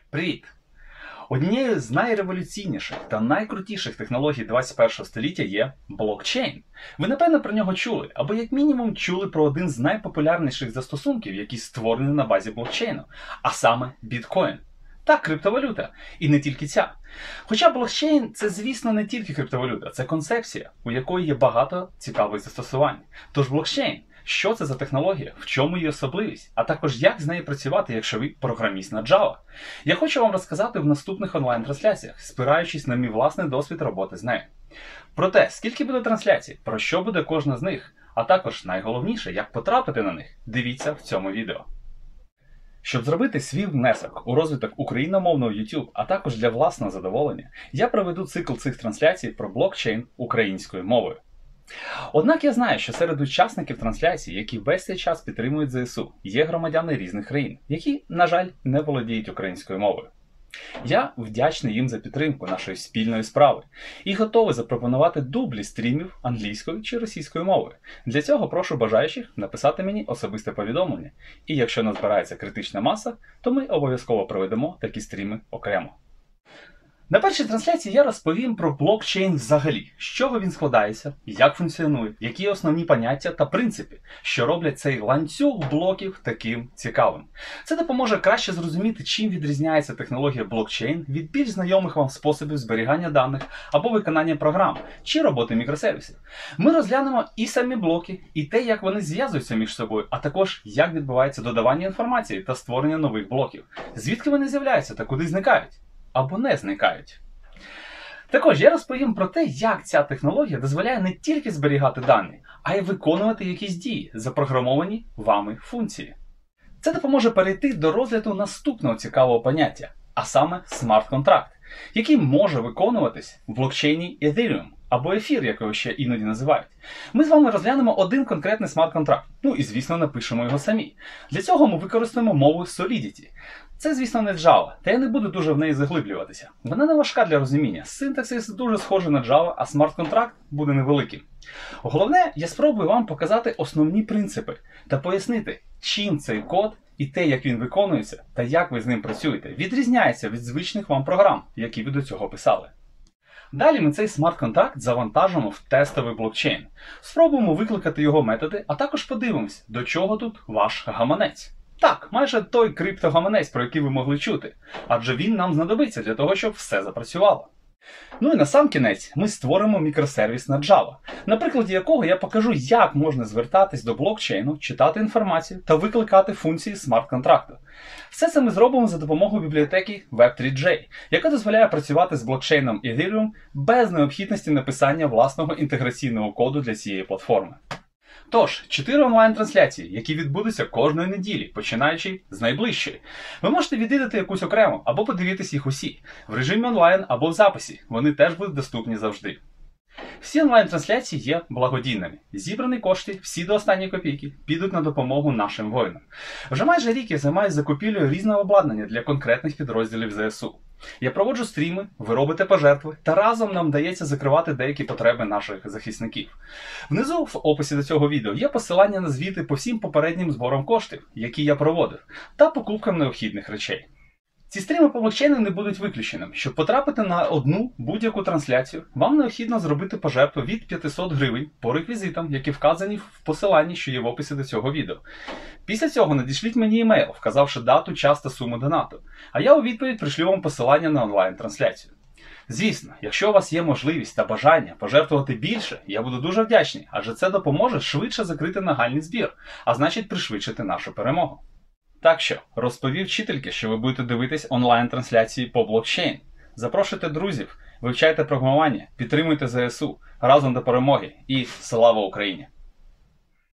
Привіт! Однією з найреволюційніших та найкрутіших технологій 21 століття є блокчейн. Ви, напевно, про нього чули, або як мінімум чули про один з найпопулярніших застосунків, які створені на базі блокчейну, а саме біткоін. Так, криптовалюта. І не тільки ця. Хоча блокчейн – це, звісно, не тільки криптовалюта, це концепція, у якої є багато цікавих застосувань. Тож блокчейн – що це за технологія, в чому її особливість, а також як з нею працювати, якщо ви програміст на Java. Я хочу вам розказати в наступних онлайн-трансляціях, спираючись на мій власний досвід роботи з нею. Про те, скільки буде трансляцій, про що буде кожна з них, а також найголовніше, як потрапити на них, дивіться в цьому відео. Щоб зробити свій внесок у розвиток україномовного YouTube, а також для власного задоволення, я проведу цикл цих трансляцій про блокчейн українською мовою. Однак я знаю, що серед учасників трансляцій, які весь цей час підтримують ЗСУ, є громадяни різних країн, які, на жаль, не володіють українською мовою. Я вдячний їм за підтримку нашої спільної справи і готовий запропонувати дублі стрімів англійською чи російською мовою. Для цього прошу бажаючих написати мені особисте повідомлення, і якщо назбирається критична маса, то ми обов'язково проведемо такі стріми окремо. На першій трансляції я розповім про блокчейн взагалі, з чого він складається, як функціонує, які основні поняття та принципи, що роблять цей ланцюг блоків таким цікавим. Це допоможе краще зрозуміти, чим відрізняється технологія блокчейн від більш знайомих вам способів зберігання даних або виконання програм, чи роботи мікросервісів. Ми розглянемо і самі блоки, і те, як вони зв'язуються між собою, а також як відбувається додавання інформації та створення нових блоків, звідки вони з'являються та куди зникають. Або не зникають. Також я розповім про те, як ця технологія дозволяє не тільки зберігати дані, а й виконувати якісь дії, запрограмовані вами функції. Це допоможе перейти до розгляду наступного цікавого поняття, а саме смарт-контракт, який може виконуватись в блокчейні Ethereum, або ефір, як його ще іноді називають. Ми з вами розглянемо один конкретний смарт-контракт, і, звісно, напишемо його самі. Для цього ми використаємо мову Solidity. Це, звісно, не Java, та я не буду дуже в неї заглиблюватися. Вона не важка для розуміння, синтаксис дуже схожий на Java, а смарт-контракт буде невеликим. Головне, я спробую вам показати основні принципи та пояснити, чим цей код і те, як він виконується, та як ви з ним працюєте, відрізняється від звичних вам програм, які ви до цього писали. Далі ми цей смарт-контракт завантажимо в тестовий блокчейн. Спробуємо викликати його методи, а також подивимось, до чого тут ваш гаманець. Так, майже той криптогаманець, про який ви могли чути, адже він нам знадобиться для того, щоб все запрацювало. І на сам кінець ми створимо мікросервіс на Java, на прикладі якого я покажу, як можна звертатись до блокчейну, читати інформацію та викликати функції смарт-контракту. Все це ми зробимо за допомогою бібліотеки Web3j, яка дозволяє працювати з блокчейном Ethereum без необхідності написання власного інтеграційного коду для цієї платформи. Тож, 4 онлайн-трансляції, які відбудуться кожної неділі, починаючи з найближчої. Ви можете відвідати якусь окремо, або подивитись їх усі, в режимі онлайн або в записі, вони теж будуть доступні завжди. Всі онлайн-трансляції є благодійними. Зібрані кошти, всі до останньої копійки, підуть на допомогу нашим воїнам. Вже майже рік я займаюся закупівлею різного обладнання для конкретних підрозділів ЗСУ. Я проводжу стріми, ви робите пожертви, та разом нам вдається закривати деякі потреби наших захисників. Внизу в описі до цього відео є посилання на звіти по всім попереднім зборам коштів, які я проводив, та покупкам необхідних речей. Ці стріми по блокчейну не будуть виключеним. Щоб потрапити на одну будь-яку трансляцію, вам необхідно зробити пожертву від 500 гривень по реквізитам, які вказані в посиланні, що є в описі до цього відео. Після цього надішліть мені емейл, вказавши дату, час та суму донату, а я у відповідь пришлю вам посилання на онлайн-трансляцію. Звісно, якщо у вас є можливість та бажання пожертвувати більше, я буду дуже вдячний, адже це допоможе швидше закрити нагальний збір, а значить пришвидшити нашу перемогу. Так що, розповів вчительки, що ви будете дивитись онлайн-трансляції по блокчейн. Запрошуйте друзів, вивчайте програмування, підтримуйте ЗСУ, разом до перемоги і слава Україні!